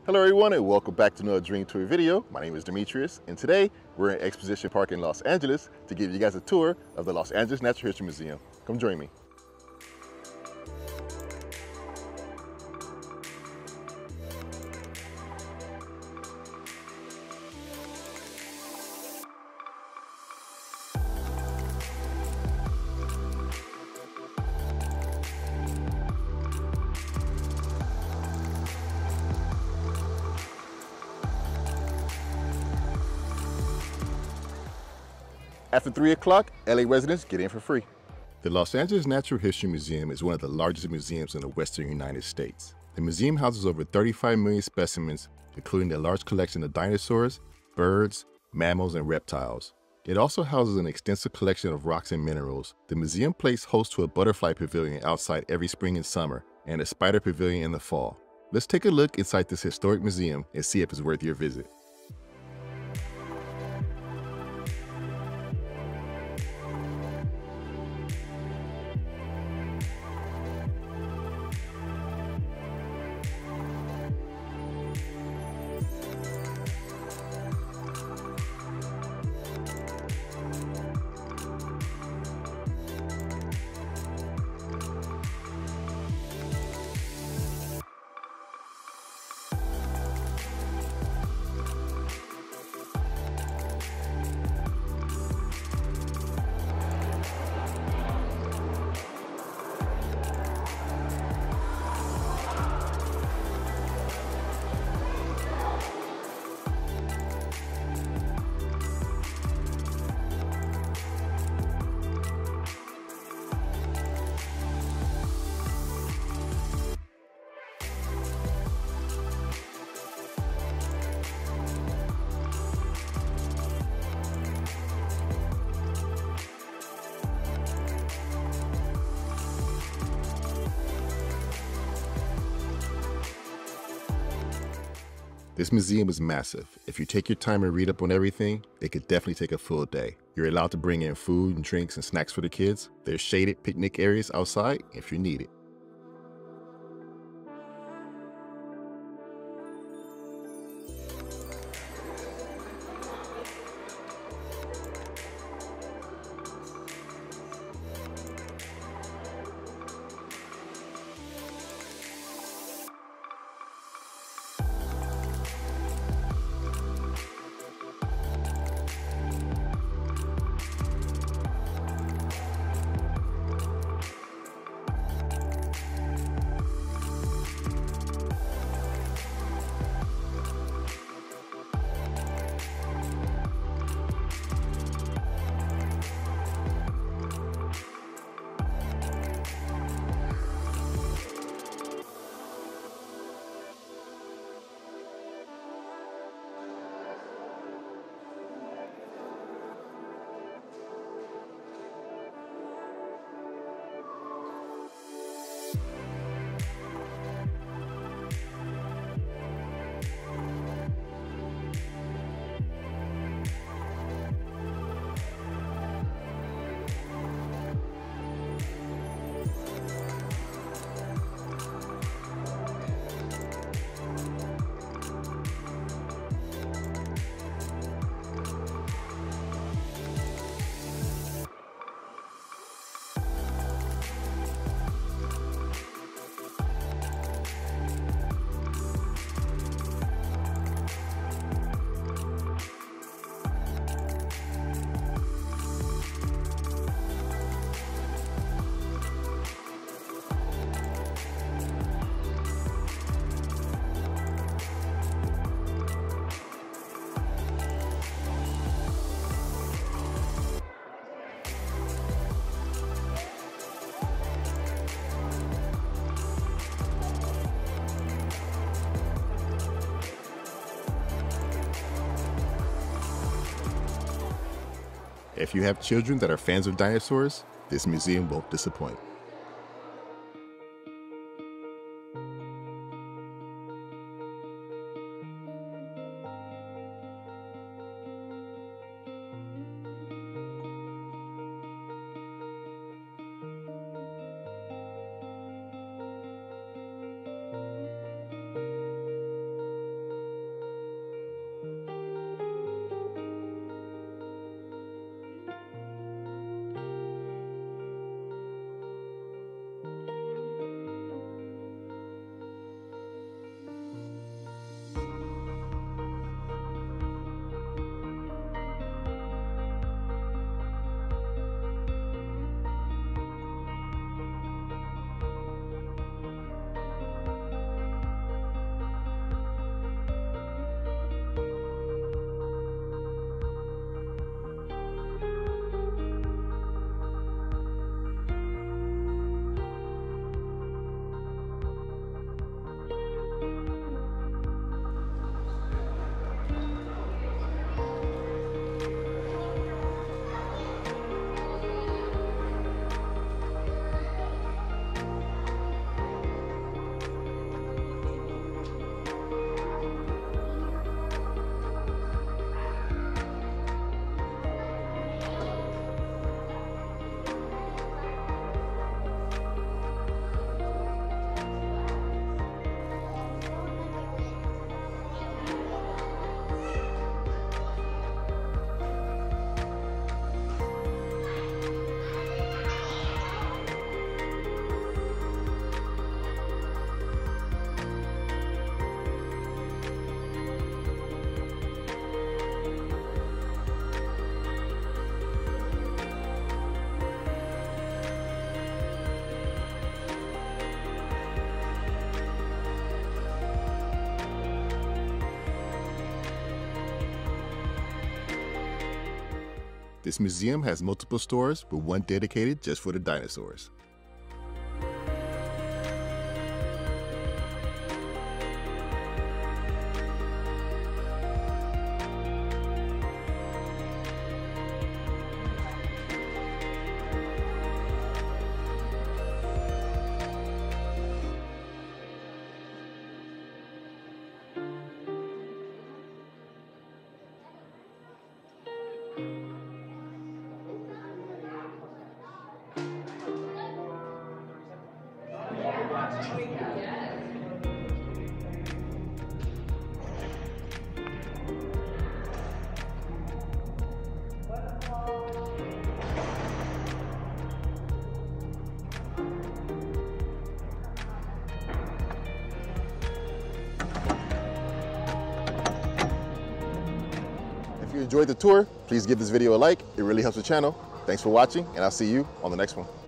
Hello everyone and welcome back to another Dream Tour video. My name is Demetrius and today we're in Exposition Park in Los Angeles to give you guys a tour of the Los Angeles Natural History Museum. Come join me. After 3 o'clock, LA residents get in for free. The Los Angeles Natural History Museum is one of the largest museums in the western United States. The museum houses over 35 million specimens, including a large collection of dinosaurs, birds, mammals, and reptiles. It also houses an extensive collection of rocks and minerals. The museum plays host to a butterfly pavilion outside every spring and summer, and a spider pavilion in the fall. Let's take a look inside this historic museum and see if it's worth your visit. This museum is massive. If you take your time and read up on everything, it could definitely take a full day. You're allowed to bring in food and drinks and snacks for the kids. There's shaded picnic areas outside if you need it. If you have children that are fans of dinosaurs, this museum won't disappoint. This museum has multiple stores, with one dedicated just for the dinosaurs. If you enjoyed the tour, please give this video a like. It really helps the channel. Thanks for watching, and I'll see you on the next one.